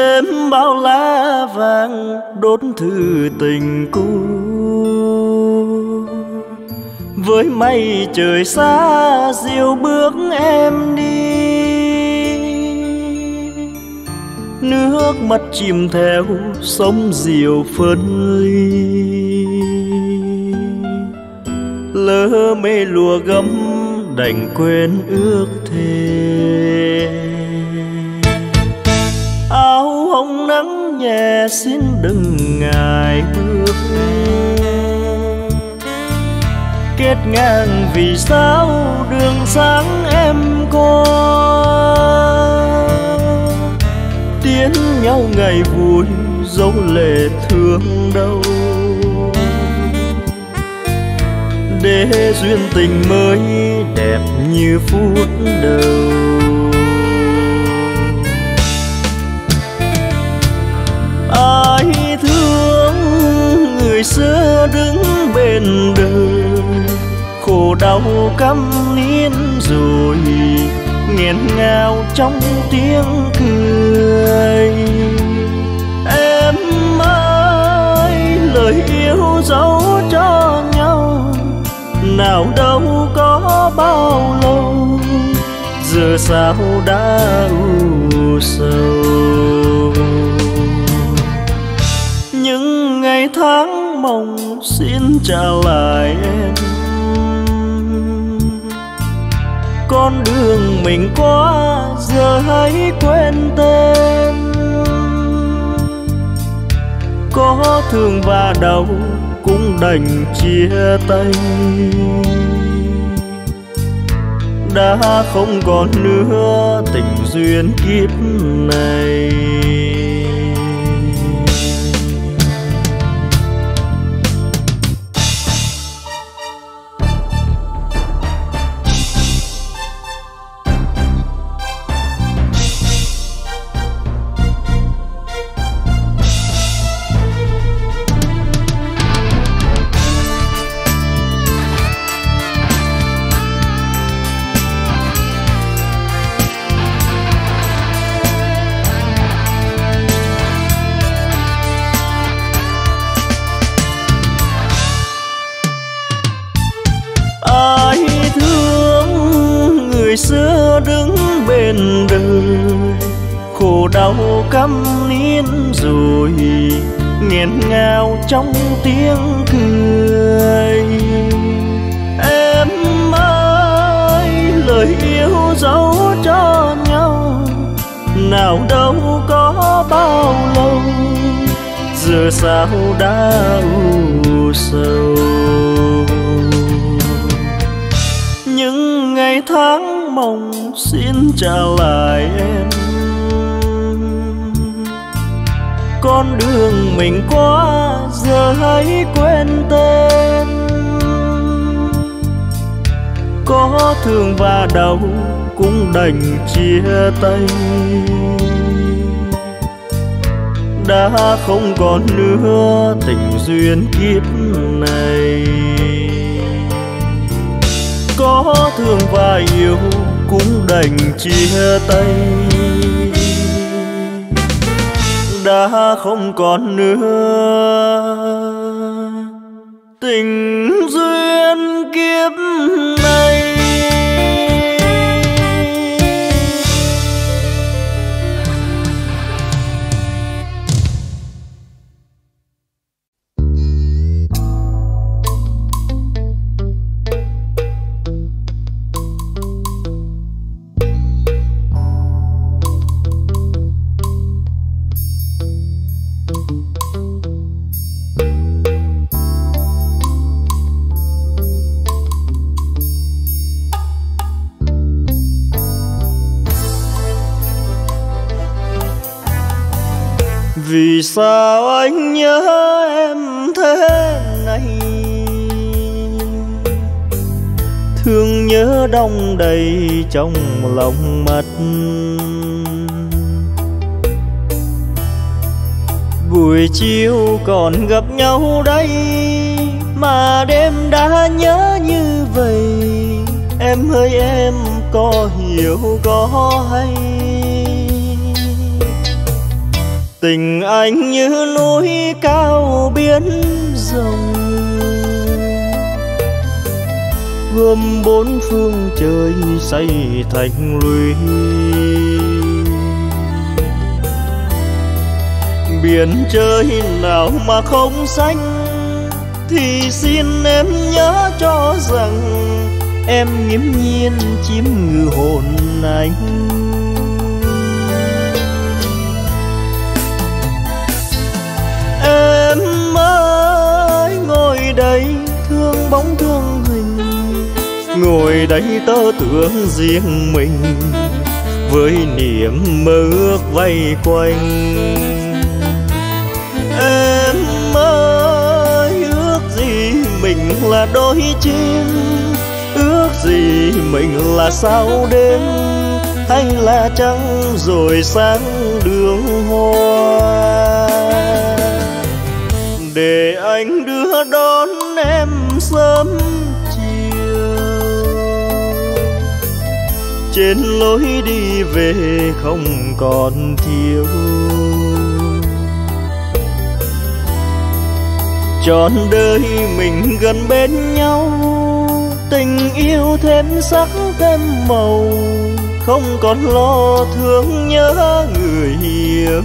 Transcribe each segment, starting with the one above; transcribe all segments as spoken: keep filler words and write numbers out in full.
đêm bao lá vàng đốt thư tình cũ, với mây trời xa dìu bước em đi. Nước mắt chìm theo sóng diều phân ly, lỡ mê lùa gấm đành quên ước thề. Áo hồng nắng nhẹ xin đừng ngại bước em, kết ngang vì sao đường sáng em có. Tiến nhau ngày vui dấu lệ thương đau, để duyên tình mới đẹp như phút đầu. Ai thương người xưa đứng bên đời, khổ đau căm nín rồi nghẹn ngào trong tiếng cười. Em ơi lời yêu dấu cho nhau, nào đâu có bao lâu, giờ sao đã u sầu. Những ngày tháng mong xin trả lại em, con đường mình qua giờ hãy quên tên. Có thương và đau cũng đành chia tay, đã không còn nữa tình duyên kiếp này. Xưa đứng bên đời, khổ đau căm nín rồi nghẹn ngào trong tiếng cười. Em ơi lời yêu dấu cho nhau, nào đâu có bao lâu, giờ sao đã u sầu. Những ngày tháng mong xin trả lại em, con đường mình qua giờ hãy quên tên. Có thương và đau cũng đành chia tay, đã không còn nữa tình duyên kiếp này. Có thương và yêu cũng đành chia tay, đã không còn nữa tình duyên kiếp này. Vì sao anh nhớ em thế này, thương nhớ đong đầy trong lòng mắt. Buổi chiều còn gặp nhau đây, mà đêm đã nhớ như vậy. Em ơi em có hiểu có hay, Tình anh như núi cao biển rộng, gồm bốn phương trời xây thành lũy. Biển trời nào mà không xanh, thì xin em nhớ cho rằng em nghiễm nhiên chiếm ngự hồn anh. Em ơi ngồi đây thương bóng thương hình, ngồi đây tơ tưởng riêng mình, với niềm mơ ước vây quanh. Em ơi ước gì mình là đôi chim, ước gì mình là sao đêm, hay là trăng rồi sáng đường hoa. Để anh đưa đón em sớm chiều, trên lối đi về không còn thiếu. Trọn đời mình gần bên nhau, tình yêu thêm sắc thêm màu, không còn lo thương nhớ người yêu.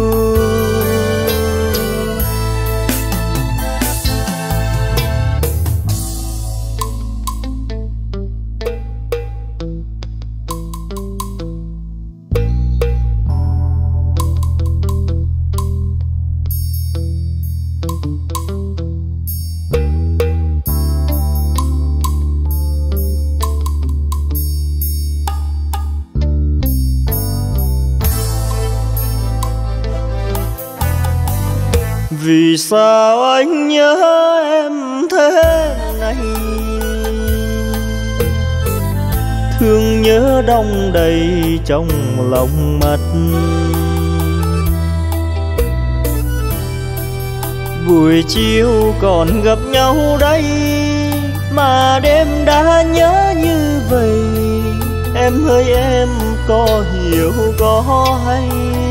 Vì sao anh nhớ em thế này, thương nhớ đong đầy trong lòng mắt. Buổi chiều còn gặp nhau đây, mà đêm đã nhớ như vậy. Em ơi em có hiểu có hay,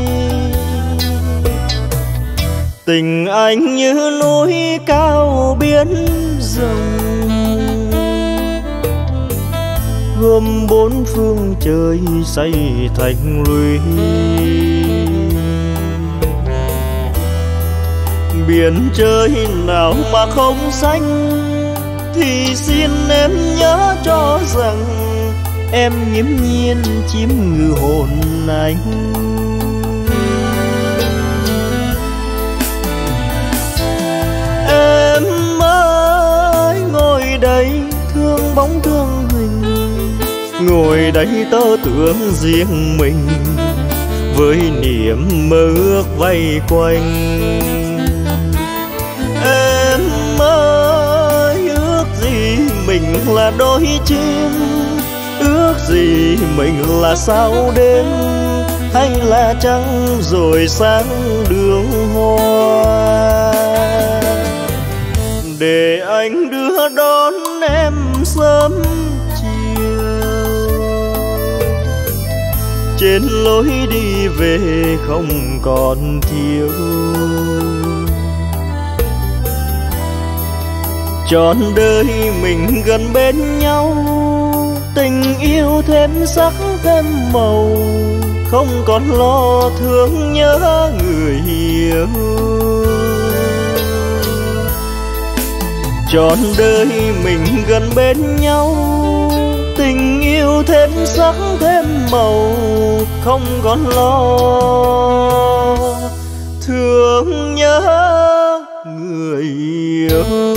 tình anh như núi cao biển rộng, gồm bốn phương trời xây thành lũy. Biển trời nào mà không xanh, thì xin em nhớ cho rằng em nghiễm nhiên chiếm ngự hồn anh. Em ơi ngồi đây thương bóng thương hình, ngồi đây tơ tưởng riêng mình, với niềm mơ ước vây quanh. Em ơi ước gì mình là đôi chim, ước gì mình là sao đêm, hay là trăng rồi sáng đường hoa. Để anh đưa đón em sớm chiều, trên lối đi về không còn thiếu. Trọn đời mình gần bên nhau, tình yêu thêm sắc thêm màu, không còn lo thương nhớ người yêu. Trọn đời mình gần bên nhau, tình yêu thêm sắc thêm màu, không còn lo thương nhớ người yêu.